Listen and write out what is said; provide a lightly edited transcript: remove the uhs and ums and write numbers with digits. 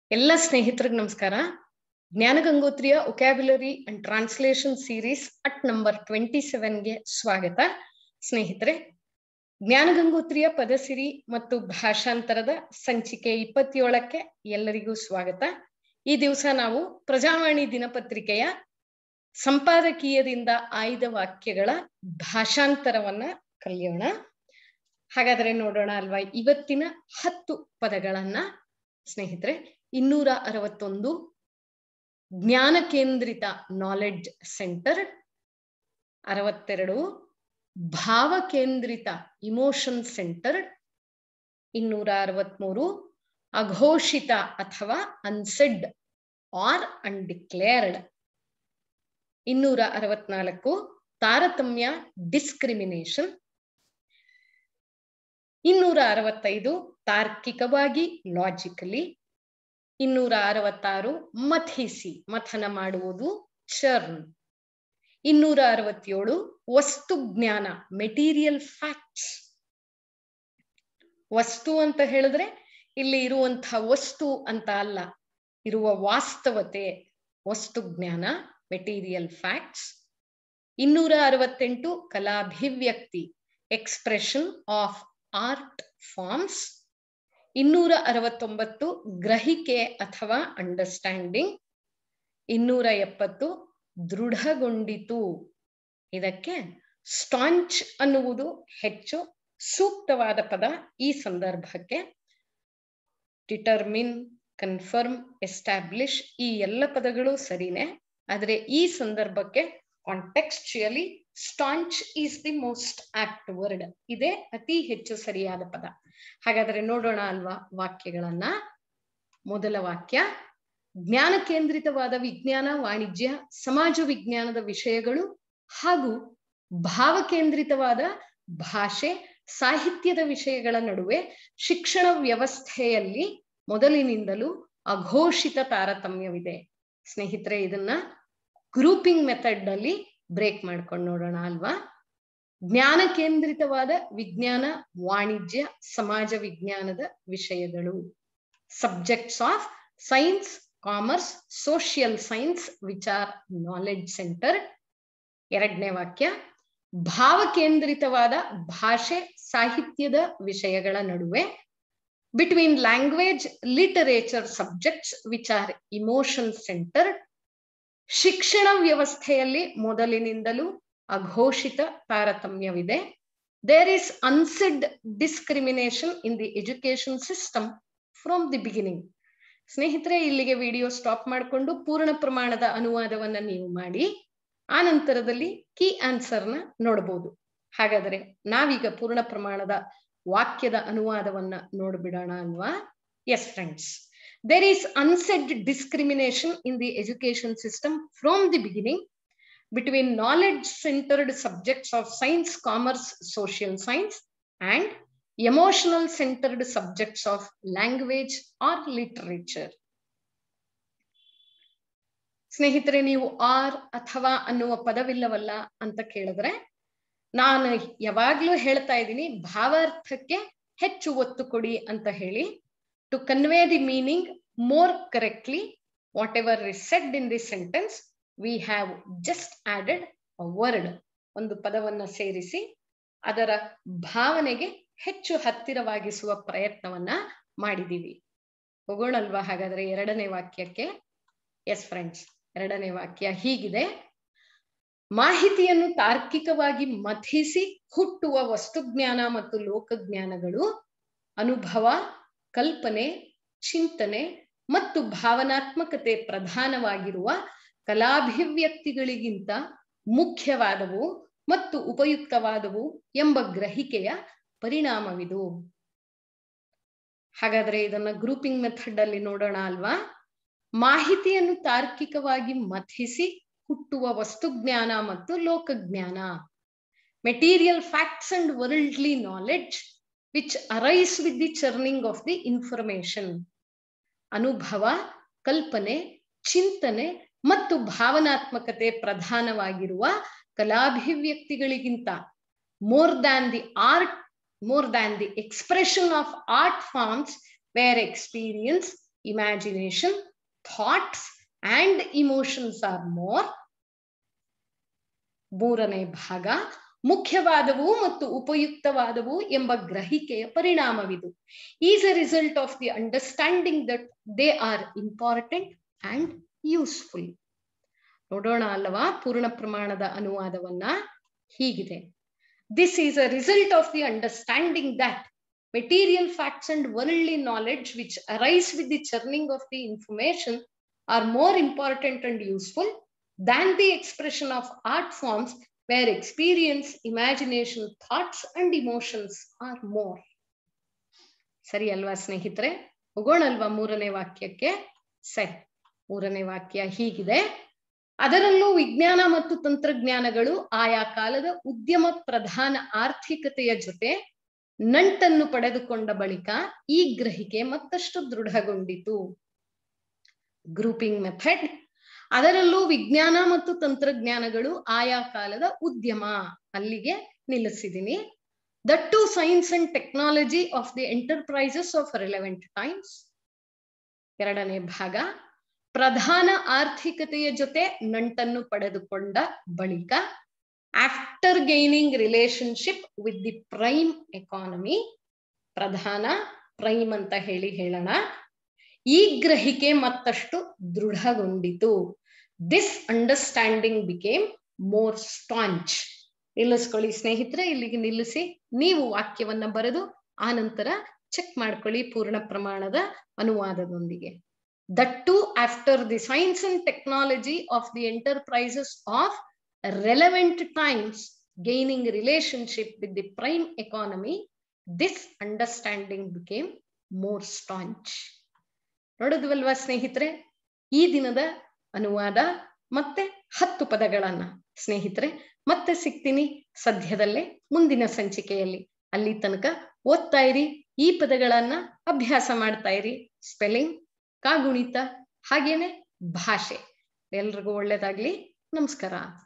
ಎಲ್ಲ ಸ್ನೇಹಿತರಿಗೆ ನಮಸ್ಕಾರ. ಜ್ಞಾನಗಂಗೋತ್ರಿಯ vocabulary and translation series at number 27ಗೆ ಸ್ವಾಗತ. ಸ್ನೇಹಿತರೆ, ಜ್ಞಾನಗಂಗೋತ್ರಿಯ ಪದಸಿರಿ ಮತ್ತು ಭಾಷಾಂತರದ ಸಂಚಿಕೆ 27ಕ್ಕೆ ಎಲ್ಲರಿಗೂ ಸ್ವಾಗತ. ಈ ದಿವಸ ನಾವು ಪ್ರಜಾವಾಣಿ ದಿನಪತ್ರಿಕೆಯ ಸಂಪಾದಕೀಯದಿಂದ ಆಯ್ದ ವಾಕ್ಯಗಳ ಭಾಷಾಂತರವನ್ನ ಕಲಿಯೋಣ. ಹಾಗಾದ್ರೆ ನೋಡೋಣ ಅಲ್ವಾ ಇವತ್ತಿನ 10 ಪದಗಳನ್ನ. ಸ್ನೇಹಿತರೆ, 261 ಜ್ಞಾನ ಕೇಂದ್ರಿತ ನಾಲೆಡ್ಜ್ ಸೆಂಟರ್, 62 ಭಾವ ಕೇಂದ್ರಿತ ಇಮೋಷನ್ ಸೆಂಟರ್, 263 ಅಘೋಷಿತ ಅಥವಾ ಅನ್ಸೆಡ್ ಆರ್ ಅನ್ಡಿಕ್ಲೇರ್ಡ್, 264 ತಾರತಮ್ಯ ಡಿಸ್ಕ್ರಿಮಿನೇಷನ್, 265 ತಾರ್ಕಿಕವಾಗಿ ಲಾಜಿಕಲಿ, 266 ಮಥಿಸಿ ಮಥನ ಮಾಡುವುದು ಚರ್ನ್, 267 ವಸ್ತು ಜ್ಞಾನ ಮೆಟೀರಿಯಲ್ ಫ್ಯಾಕ್ಟ್ಸ್. ವಸ್ತು ಅಂತ ಹೇಳಿದ್ರೆ ಇಲ್ಲಿ ಇರುವಂತಹ ವಸ್ತು ಅಂತ ಅಲ್ಲ, ಇರುವ ವಾಸ್ತವತೆ ವಸ್ತು ಜ್ಞಾನ ಮೆಟೀರಿಯಲ್ ಫ್ಯಾಕ್ಟ್ಸ್. 268 ಕಲಾಭಿವ್ಯಕ್ತಿ ಎಕ್ಸ್ಪ್ರೆಷನ್ ಆಫ್ ಆರ್ಟ್ ಫಾರ್ಮ್ಸ್, 269 ಗ್ರಹಿಕೆ ಅಥವಾ ಅಂಡರ್ಸ್ಟ್ಯಾಂಡಿಂಗ್, 270 ದೃಢಗೊಂಡಿತು. ಇದಕ್ಕೆ ಸ್ಟಾಂಚ್ ಅನ್ನುವುದು ಹೆಚ್ಚು ಸೂಕ್ತವಾದ ಪದ ಈ ಸಂದರ್ಭಕ್ಕೆ. ಡಿಟರ್ಮಿನ್, ಕನ್ಫರ್ಮ್, ಎಸ್ಟಾಬ್ಲಿಷ್ ಈ ಎಲ್ಲ ಪದಗಳು ಸರಿನೇ, ಆದರೆ ಈ ಸಂದರ್ಭಕ್ಕೆ contextually staunch is the most apt word. ಇದೇ ಅತಿ ಹೆಚ್ಚು ಸರಿಯಾದ ಪದ. ಹಾಗಾದ್ರೆ ನೋಡೋಣ ಅಲ್ವಾ ವಾಕ್ಯಗಳನ್ನ. ಮೊದಲ ವಾಕ್ಯ, ಜ್ಞಾನ ಕೇಂದ್ರಿತವಾದ ವಿಜ್ಞಾನ, ವಾಣಿಜ್ಯ, ಸಮಾಜ ವಿಜ್ಞಾನದ ವಿಷಯಗಳು ಹಾಗೂ ಭಾವಕೇಂದ್ರಿತವಾದ ಭಾಷೆ, ಸಾಹಿತ್ಯದ ವಿಷಯಗಳ ನಡುವೆ ಶಿಕ್ಷಣ ವ್ಯವಸ್ಥೆಯಲ್ಲಿ ಮೊದಲಿನಿಂದಲೂ ಅಘೋಷಿತ ತಾರತಮ್ಯವಿದೆ. ಸ್ನೇಹಿತರೆ, ಇದನ್ನ ಗ್ರೂಪಿಂಗ್ ಮೆಥಡ್ ಅಲ್ಲಿ ಬ್ರೇಕ್ ಮಾಡ್ಕೊಂಡು ನೋಡೋಣ ಅಲ್ವಾ. ಜ್ಞಾನ ಕೇಂದ್ರಿತವಾದ ವಿಜ್ಞಾನ, ವಾಣಿಜ್ಯ, ಸಮಾಜ ವಿಜ್ಞಾನದ ವಿಷಯಗಳು, subjects of science, commerce, social science which are knowledge centre. ಎರಡನೇ ವಾಕ್ಯ, ಭಾವಕೇಂದ್ರಿತವಾದ ಭಾಷೆ, ಸಾಹಿತ್ಯದ ವಿಷಯಗಳ ನಡುವೆ between language, literature subjects which are emotion centre. ಶಿಕ್ಷಣ ವ್ಯವಸ್ಥೆಯಲ್ಲಿ ಮೊದಲಿನಿಂದಲೂ ಅಘೋಷಿತ ತಾರತಮ್ಯವಿದೆ. There is unsaid discrimination in the education system from the beginning. ಸ್ನೇಹಿತರೆ, ಇಲ್ಲಿಗೆ ವಿಡಿಯೋ ಸ್ಟಾಪ್ ಮಾಡಿಕೊಂಡು ಪೂರ್ಣ ಪ್ರಮಾಣದ ಅನುವಾದವನ್ನ ನೀವು ಮಾಡಿ ಆ ನಂತರದಲ್ಲಿ ಕೀ ಆನ್ಸರ್ನ ನೋಡಬಹುದು. ಹಾಗಾದರೆ ನಾವೀಗ ಪೂರ್ಣ ಪ್ರಮಾಣದ ವಾಕ್ಯದ ಅನುವಾದವನ್ನ ನೋಡ್ಬಿಡೋಣ ಅಲ್ವಾ. Yes friends, there is unsaid discrimination in the education system from the beginning between knowledge-centered subjects of science, commerce, social science and emotional-centered subjects of language or literature. ಸ್ನೇಹಿತರೆ, ನೀವು ಆರ್ ಅಥವಾ ಅನ್ನುವ ಪದವಿಲ್ಲವಲ್ಲ ಅಂತ ಕೇಳಿದ್ರೆ ನಾನು ಯಾವಾಗ್ಲೂ ಹೇಳ್ತಾ ಇದ್ದೀನಿ, ಭಾವಾರ್ಥಕ್ಕೆ ಹೆಚ್ಚು ಒತ್ತು ಕೊಡಿ ಅಂತ ಹೇಳಿ. To convey the meaning more correctly, whatever is said in this sentence, we have just added a word. ಒಂದು ಪದವನ್ನ ಸೇರಿಸಿ ಅದರ ಭಾವನೆಗೆ ಹೆಚ್ಚು ಹತ್ತಿರವಾಗಿಸುವ ಪ್ರಯತ್ನವನ್ನ ಮಾಡಿದೀವಿ. ಹೋಗೋಣಲ್ವಾ ಹಾಗಾದ್ರೆ ಎರಡನೇ ವಾಕ್ಯಕ್ಕೆ. ಎಸ್ ಫ್ರೆಂಡ್ಸ್, ಎರಡನೇ ವಾಕ್ಯ ಹೀಗಿದೆ: ಮಾಹಿತಿಯನ್ನು ತಾರ್ಕಿಕವಾಗಿ ಮಥಿಸಿ ಹುಟ್ಟುವ ವಸ್ತುಜ್ಞಾನ ಮತ್ತು ಲೋಕಜ್ಞಾನಗಳು ಅನುಭವ, ಕಲ್ಪನೆ, ಚಿಂತನೆ ಮತ್ತು ಭಾವನಾತ್ಮಕತೆ ಪ್ರಧಾನವಾಗಿರುವ ಕಲಾಭಿವ್ಯಕ್ತಿಗಳಿಗಿಂತ ಮುಖ್ಯವಾದವು ಮತ್ತು ಉಪಯುಕ್ತವಾದವು ಎಂಬ ಗ್ರಹಿಕೆಯ ಪರಿಣಾಮವಿದು. ಹಾಗಾದ್ರೆ ಇದನ್ನ ಗ್ರೂಪಿಂಗ್ ಮೆಥಡ್ ಅಲ್ಲಿ ನೋಡೋಣ ಅಲ್ವಾ. ಮಾಹಿತಿಯನ್ನು ತಾರ್ಕಿಕವಾಗಿ ಮಥಿಸಿ ಹುಟ್ಟುವ ವಸ್ತುಜ್ಞಾನ ಮತ್ತು ಲೋಕಜ್ಞಾನ, material facts and worldly knowledge which arise with the churning of the information. ಅನುಭವ, ಕಲ್ಪನೆ, ಚಿಂತನೆ ಮತ್ತು ಭಾವನಾತ್ಮಕತೆ ಪ್ರಧಾನವಾಗಿರುವ ಕಲಾಭಿವ್ಯಕ್ತಿಗಳಿಗಿಂತ more than the expression of art forms where experience, imagination, thoughts and emotions are more. ಮೂರನೇ ಭಾಗ ಮುಖ್ಯವಾದವು ಮತ್ತು ಉಪಯುಕ್ತವಾದವು ಎಂಬ ಗ್ರಹಿಕೆಯ ಪರಿಣಾಮವಿದು. Is a result of the understanding that they are important and useful. ನೋಡೋಣ ಅಲ್ಲವಾ ಪೂರ್ಣ ಪ್ರಮಾಣದ ಅನುವಾದವನ್ನ. ಹೀಗಿದೆ: This is a result of the understanding that material facts and worldly knowledge which arise with the churning of the information are more important and useful than the expression of art forms where experience, imagination, thoughts and emotions are more. ಸರಿ ಅಲ್ವಾ ಸ್ನೇಹಿತರೆ? ಹೋಗೋಣ ಅಲ್ವಾ ಮೂರನೇ ವಾಕ್ಯಕ್ಕೆ? ಸರಿ, ಮೂರನೇ ವಾಕ್ಯ ಹೀಗಿದೆ: ಅದರಲ್ಲೂ ವಿಜ್ಞಾನ ಮತ್ತು ತಂತ್ರಜ್ಞಾನಗಳು ಆಯಾ ಕಾಲದ ಉದ್ಯಮ ಪ್ರಧಾನ ಆರ್ಥಿಕತೆಯ ಜೊತೆ ನಂಟನ್ನು ಪಡೆದುಕೊಂಡ ಬಳಿಕ ಈ ಗ್ರಹಿಕೆ ಮತ್ತಷ್ಟು ದೃಢಗೊಂಡಿತು. Grouping method. ಅದರಲ್ಲೂ ವಿಜ್ಞಾನ ಮತ್ತು ತಂತ್ರಜ್ಞಾನಗಳು ಆಯಾ ಕಾಲದ ಉದ್ಯಮ, ಅಲ್ಲಿಗೆ ನಿಲ್ಲಿಸಿದ್ದೀನಿ. That to science and technology of the enterprises of relevant times. ಎರಡನೇ ಭಾಗ ಪ್ರಧಾನ ಆರ್ಥಿಕತೆಯ ಜೊತೆ ನಂಟನ್ನು ಪಡೆದುಕೊಂಡ ಬಳಿಕ, after gaining relationship with the prime economy. ಪ್ರಧಾನ, ಪ್ರೈಮ್ ಅಂತ ಹೇಳೋಣ. ಈ ಗ್ರಹಿಕೆ ಮತ್ತಷ್ಟು ದೃಢಗೊಂಡಿತು. This understanding became more staunch. ನಿಲ್ಲಿಸ್ಕೊಳ್ಳಿ ಸ್ನೇಹಿತರೆ, ಇಲ್ಲಿಗೆ ನಿಲ್ಲಿಸಿ ನೀವು ವಾಕ್ಯವನ್ನ ಬರೆದು ಆನಂತರ ಚೆಕ್ ಮಾಡ್ಕೊಳ್ಳಿ ಪೂರ್ಣ ಪ್ರಮಾಣದ ಅನುವಾದದೊಂದಿಗೆ. That too after the science and technology of the enterprises of relevant times gaining relationship with the prime economy, this understanding became more staunch. ನೋಡಿದ್ವಲ್ವಾ ಸ್ನೇಹಿತರೆ ಈ ದಿನದ ಅನುವಾದ ಮತ್ತೆ 10 ಪದಗಳನ್ನ. ಸ್ನೇಹಿತರೆ ಮತ್ತೆ ಸಿಗ್ತೀನಿ ಸದ್ಯದಲ್ಲೇ ಮುಂದಿನ ಸಂಚಿಕೆಯಲ್ಲಿ. ಅಲ್ಲಿ ತನಕ ಓದ್ತಾ ಇರಿ, ಈ ಪದಗಳನ್ನ ಅಭ್ಯಾಸ ಮಾಡ್ತಾ ಇರಿ. ಸ್ಪೆಲ್ಲಿಂಗ್, ಕಾಗುಣಿತ, ಹಾಗೇನೆ ಭಾಷೆ. ಎಲ್ರಿಗೂ ಒಳ್ಳೇದಾಗ್ಲಿ. ನಮಸ್ಕಾರ.